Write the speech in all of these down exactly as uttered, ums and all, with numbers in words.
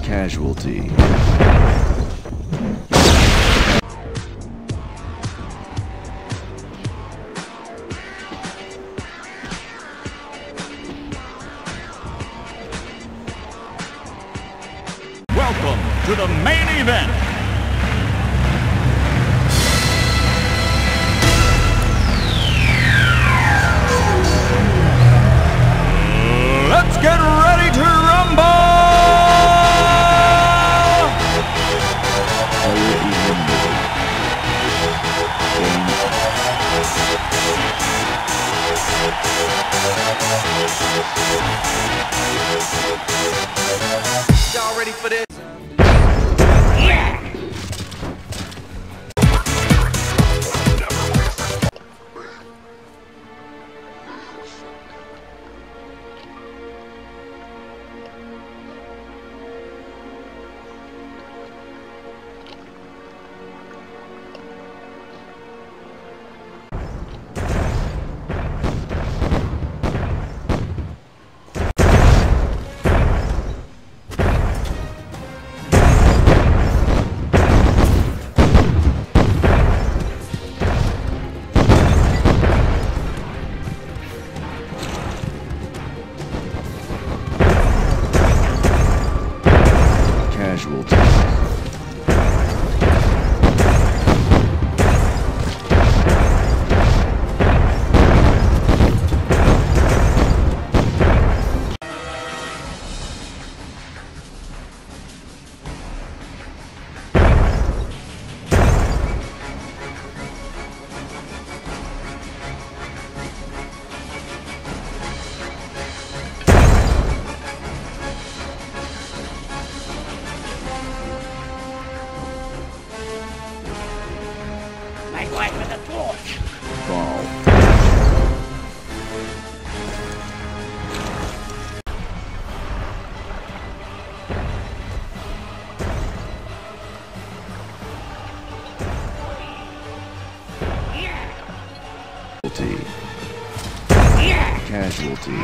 Casualty. Welcome to the main event. Let's get ready to rumble! Y'all ready for this? Casualty. My wife with a torch. Ball. Casualty.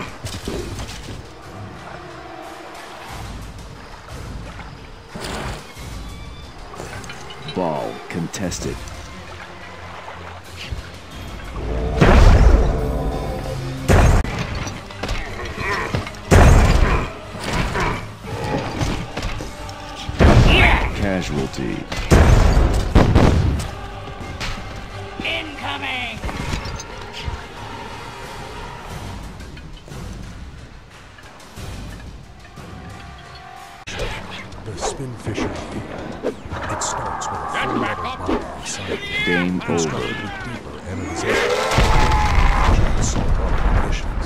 Ball contested. Casualty. Incoming. The spin fishing field. It starts with a full water body inside. Game Started over. with deeper analyzation. Saltwater conditions.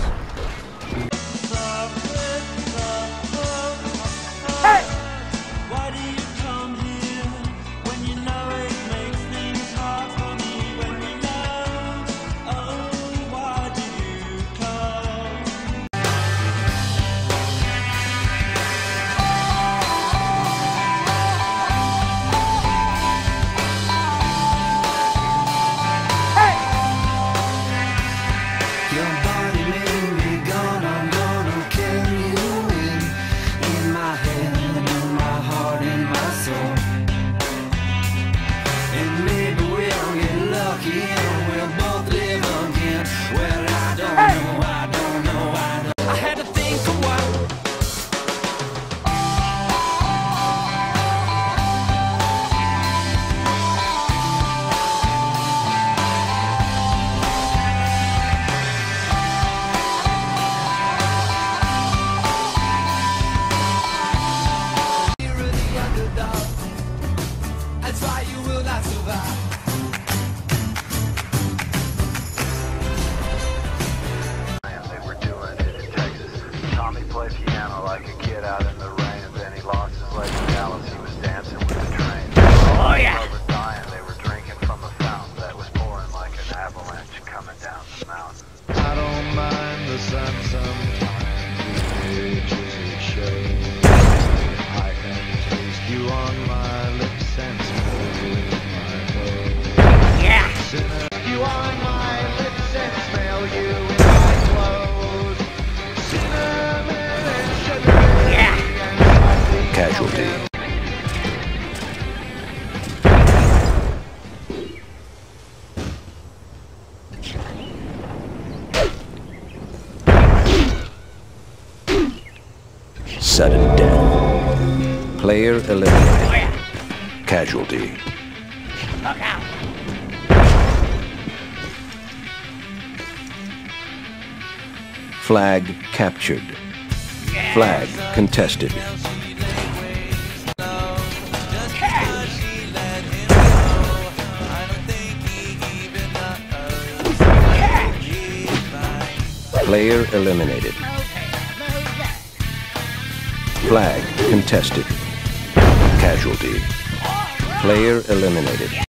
Why do you come here when you know it makes things hard for me? When you know, oh, why do you come? You're Casualty. Sudden death. Player eliminated. Casualty. Flag captured. Flag contested. Player eliminated. Flag contested. Casualty. Player eliminated.